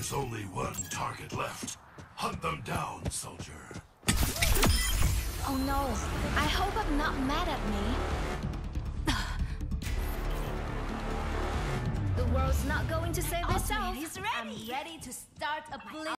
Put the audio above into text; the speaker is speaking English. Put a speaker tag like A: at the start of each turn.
A: There's only one target left. Hunt them down, soldier.
B: Oh no, I hope I'm not mad at me. The world's not going to save itself.
C: He's ready. I'm ready to start a blitz.